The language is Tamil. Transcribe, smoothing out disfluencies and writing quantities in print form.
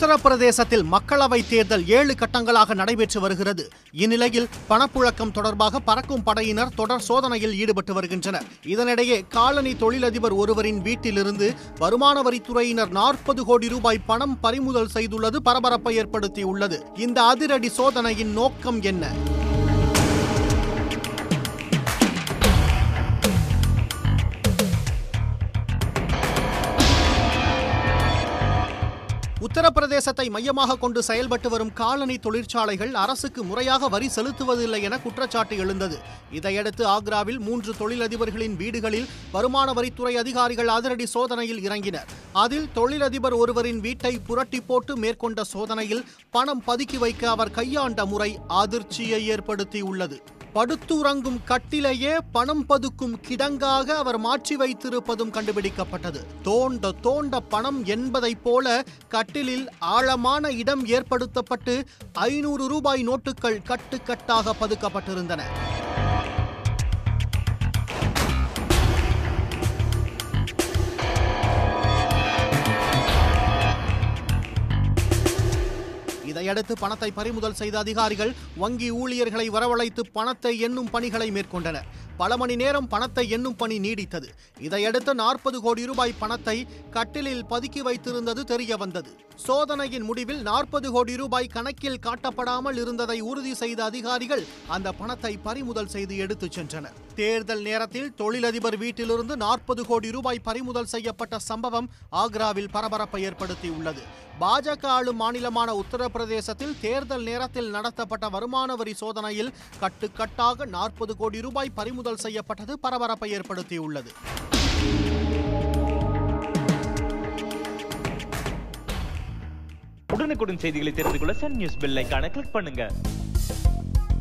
உத்தரப்பிரதேசத்தில் மக்களவை தேர்தல் 7 கட்டங்களாக நடைபெற்று வருகிறது. இந்நிலையில் பணப்புழக்கம் தொடர்பாக பறக்கும் படையினர் தொடர் சோதனையில் ஈடுபட்டு வருகின்றனர். இதனிடையே காலனி தொழிலதிபர் ஒருவரின் வீட்டிலிருந்து வருமான வரித்துறையினர் 40 கோடி ரூபாய் பணம் பறிமுதல் செய்துள்ளது பரபரப்பை ஏற்படுத்தியுள்ளது. இந்த அதிரடி சோதனையின் நோக்கம் என்ன? உத்தரப்பிரதேசத்தை மையமாக கொண்டு செயல்பட்டு வரும் காலனி தொழிற்சாலைகள் அரசுக்கு முறையாக வரி செலுத்துவதில்லை என குற்றச்சாட்டு எழுந்தது. இதையடுத்து ஆக்ராவில் 3 தொழிலதிபர்களின் வீடுகளில் வருமான வரித்துறை அதிகாரிகள் அதிரடி சோதனையில் இறங்கினர். அதில் தொழிலதிபர் ஒருவரின் வீட்டை புரட்டி போட்டு மேற்கொண்ட சோதனையில் பணம் பதுக்கி வைக்க அவர் கையாண்ட முறை அதிர்ச்சியை ஏற்படுத்தியுள்ளது. படுத்துறங்கும் கட்டிலேயே பணம் பதுக்கும் கிடங்காக அவர் மாற்றி வைத்திருப்பதும் கண்டுபிடிக்கப்பட்டது. தோண்ட தோண்ட பணம் என்பதைப் போல கட்டிலில் ஆழமான இடம் ஏற்படுத்தப்பட்டு 500 ரூபாய் நோட்டுகள் கட்டுக்கட்டாக பதுக்கப்பட்டிருந்தன. இதையடுத்து பணத்தை பறிமுதல் செய்த அதிகாரிகள் வங்கி ஊழியர்களை வரவழைத்து பணத்தை எண்ணும் பணிகளை மேற்கொண்டனர். பல மணி நேரம் பணத்தை எண்ணும் பணி நீடித்தது. இதையடுத்து 40 கோடி ரூபாய் பணத்தை கட்டிலில் பதுக்கி வைத்திருந்தது தெரிய வந்தது. சோதனையின் முடிவில் 40 கோடி ரூபாய் கணக்கில் காட்டப்படாமல் இருந்ததை உறுதி செய்த அதிகாரிகள் அந்த பணத்தை பறிமுதல் செய்து எடுத்துச் சென்றனர். தேர்தல் நேரத்தில் தொழிலதிபர் வீட்டிலிருந்து 40 கோடி ரூபாய் பறிமுதல் செய்யப்பட்ட சம்பவம் ஆக்ராவில் பரபரப்பை ஏற்படுத்தியுள்ளது. பாஜக ஆளும் மாநிலமான உத்தரப்பிரதேசத்தில் தேர்தல் நேரத்தில் நடத்தப்பட்ட வருமான வரி சோதனையில் கட்டுக்கட்டாக 40 கோடி ரூபாய் பறிமுதல் செய்யப்பட்டது பரபரப்பை ஏற்படுத்தியுள்ளது. உடனுக்குடன் செய்திகளை தெரிந்து கொள்ள சன் நியூஸ் பெல் ஐகானை கிளிக் பண்ணுங்க.